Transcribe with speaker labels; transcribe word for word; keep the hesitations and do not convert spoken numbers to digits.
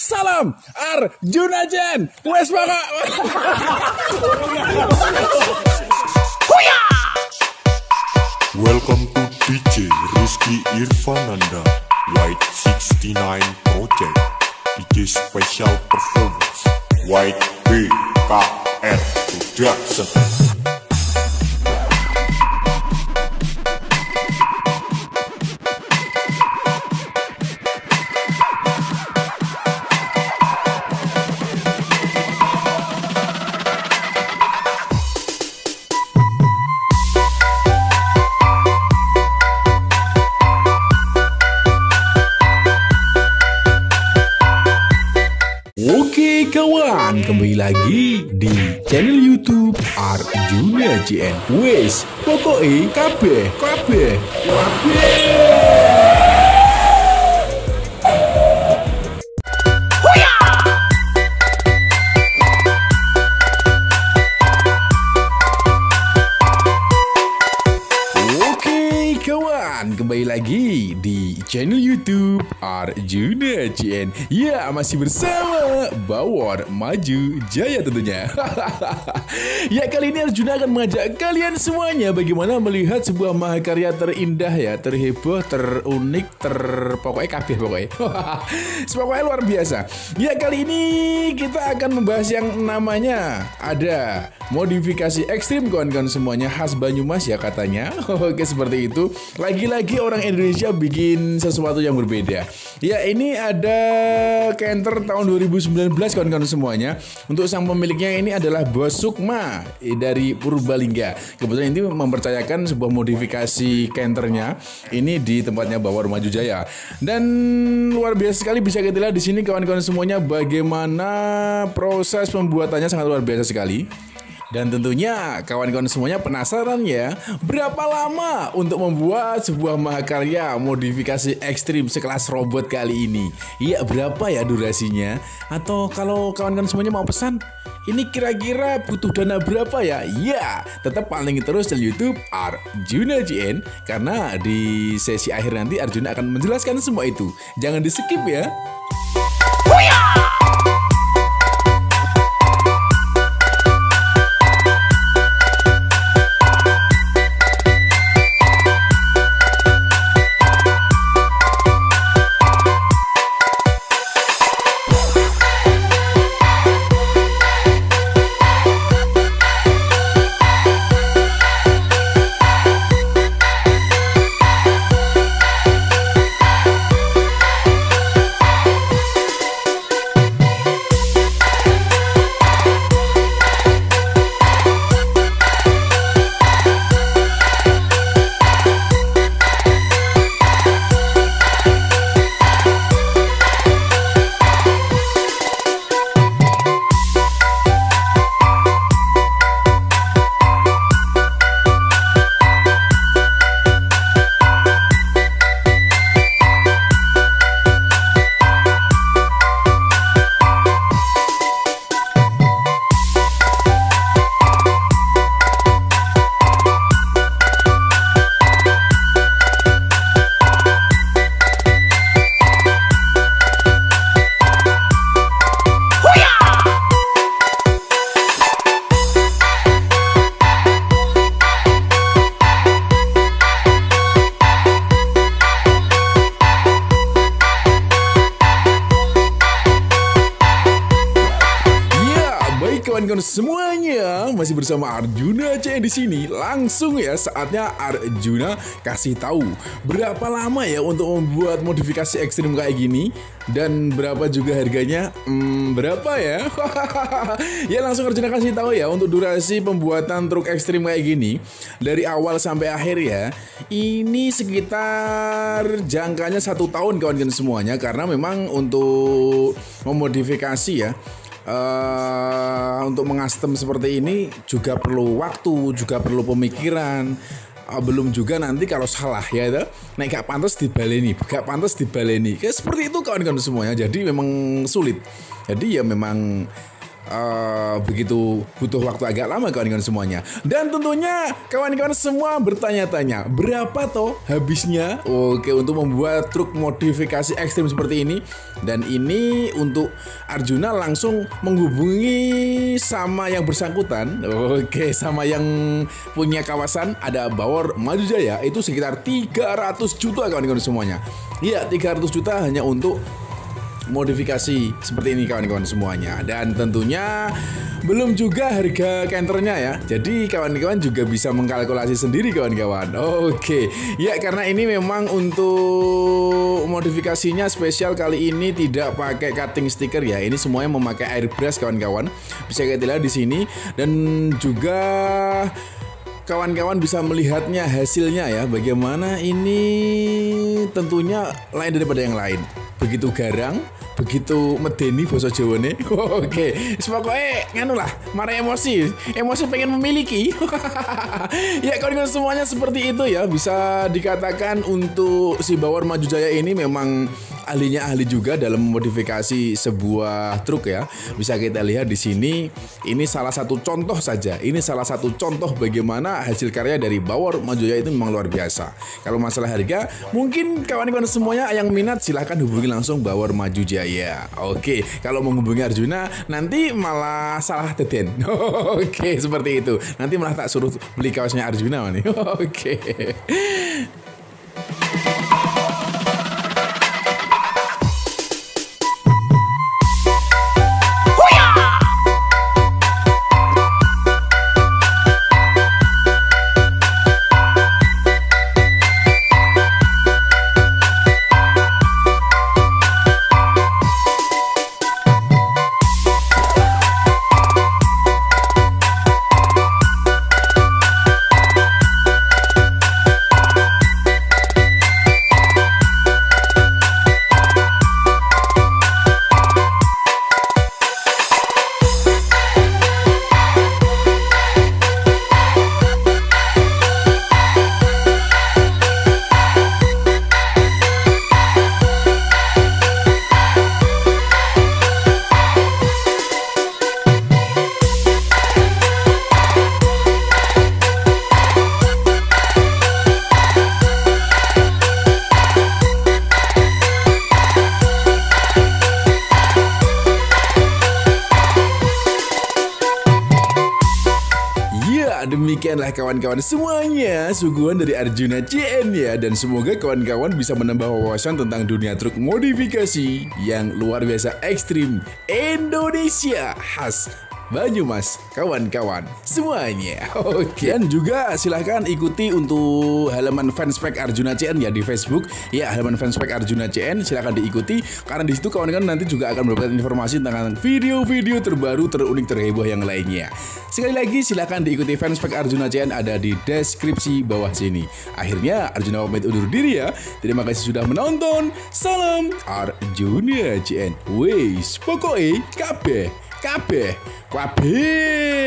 Speaker 1: Salam Arjuna Jen. Wes baka.
Speaker 2: Welcome to D J Rizky Irfananda White sixty-nine Project D J Special Performance White B K R Production.
Speaker 1: Oke kawan, kembali lagi di channel YouTube Arjuna J N. Wes, pokoknya kabeh, kabeh, kabeh. Kawan, kembali lagi di channel YouTube Arjuna J N. Ya, masih bersama Bawor Maju Jaya tentunya. Ya, kali ini Arjuna akan mengajak kalian semuanya bagaimana melihat sebuah mahakarya terindah ya, terheboh, terunik, ter pokoknya kabeh pokoknya. Pokoknya luar biasa. Ya, kali ini kita akan membahas yang namanya ada modifikasi ekstrim kawan-kawan semuanya, khas Banyumas ya katanya. Oke, seperti itu. Lagi-lagi orang Indonesia bikin sesuatu yang berbeda. Ya, ini ada Canter tahun dua ribu sembilan belas kawan-kawan semuanya. Untuk sang pemiliknya ini adalah Bos Sukma dari Purbalingga. Kebetulan ini mempercayakan sebuah modifikasi Canternya ini di tempatnya Bawor Maju Jaya. Dan luar biasa sekali bisa kita lihat di sini kawan-kawan semuanya bagaimana proses pembuatannya sangat luar biasa sekali. Dan tentunya kawan-kawan semuanya penasaran ya, berapa lama untuk membuat sebuah mahakarya modifikasi ekstrim sekelas robot kali ini? Iya, berapa ya durasinya? Atau kalau kawan-kawan semuanya mau pesan, ini kira-kira butuh dana berapa ya? Iya, tetap pantengin terus di YouTube Arjuna J N, karena di sesi akhir nanti Arjuna akan menjelaskan semua itu. Jangan di skip ya. Kawan-kawan semuanya, masih bersama Arjuna J N di sini. Langsung ya, saatnya Arjuna kasih tahu berapa lama ya untuk membuat modifikasi ekstrim kayak gini dan berapa juga harganya. Hmm, berapa ya? Ya, langsung Arjuna kasih tahu ya untuk durasi pembuatan truk ekstrim kayak gini dari awal sampai akhir ya. Ini sekitar jangkanya satu tahun kawan-kawan semuanya, karena memang untuk memodifikasi ya. Uh, untuk mengastem seperti ini juga perlu waktu, juga perlu pemikiran. Uh, belum juga nanti kalau salah ya itu, nah gak pantas dibaleni, gak pantas dibaleni. Kayak seperti itu kawan-kawan semuanya. Jadi memang sulit. Jadi ya memang uh, begitu butuh waktu agak lama kawan-kawan semuanya. Dan tentunya kawan-kawan semua bertanya-tanya, berapa toh habisnya oke untuk membuat truk modifikasi ekstrim seperti ini. Dan ini untuk Arjuna langsung menghubungi sama yang bersangkutan, oke, sama yang punya kawasan ada Bawor Maju Jaya, itu sekitar tiga ratus juta kawan-kawan semuanya. Iya, tiga ratus juta hanya untuk modifikasi seperti ini kawan-kawan semuanya. Dan tentunya belum juga harga kenternya ya. Jadi kawan-kawan juga bisa mengkalkulasi sendiri kawan-kawan. Oke, ya karena ini memang untuk modifikasinya spesial kali ini tidak pakai cutting sticker ya. Ini semuanya memakai airbrush kawan-kawan. Bisa kita lihat di sini dan juga kawan-kawan bisa melihatnya hasilnya ya. Bagaimana ini tentunya lain daripada yang lain. Begitu garang, begitu medeni basa Jawane. Oke, pokoknya nganu lah, marah emosi, emosi pengen memiliki. Ya kawan-kawan semuanya seperti itu ya. Bisa dikatakan untuk si Bawor Maju Jaya ini memang ahlinya ahli juga dalam modifikasi sebuah truk ya. Bisa kita lihat di sini. Ini salah satu contoh saja. Ini salah satu contoh bagaimana hasil karya dari Bawor Maju Jaya itu memang luar biasa. Kalau masalah harga, mungkin kawan-kawan semuanya yang minat silahkan hubungi langsung Bawor Maju Jaya. Oke, kalau menghubungi Arjuna nanti malah salah deden. Oke, seperti itu. Nanti malah tak suruh beli kaosnya Arjuna nih. Oke. Demikianlah kawan-kawan semuanya suguhan dari Arjuna C N ya. Dan semoga kawan-kawan bisa menambah wawasan tentang dunia truk modifikasi yang luar biasa ekstrim Indonesia khas Banyumas kawan-kawan semuanya. Oke, dan juga silahkan ikuti untuk halaman fanspage Arjuna C N ya di Facebook ya, halaman fanspage Arjuna C N silahkan diikuti karena di situ kawan-kawan nanti juga akan mendapatkan informasi tentang video-video terbaru, terunik, terheboh yang lainnya. Sekali lagi silahkan diikuti fanspage Arjuna C N, ada di deskripsi bawah sini. Akhirnya Arjuna pamit undur diri ya. Terima kasih sudah menonton. Salam Arjuna C N. Wes, pokoknya kabeh kabeh kabeh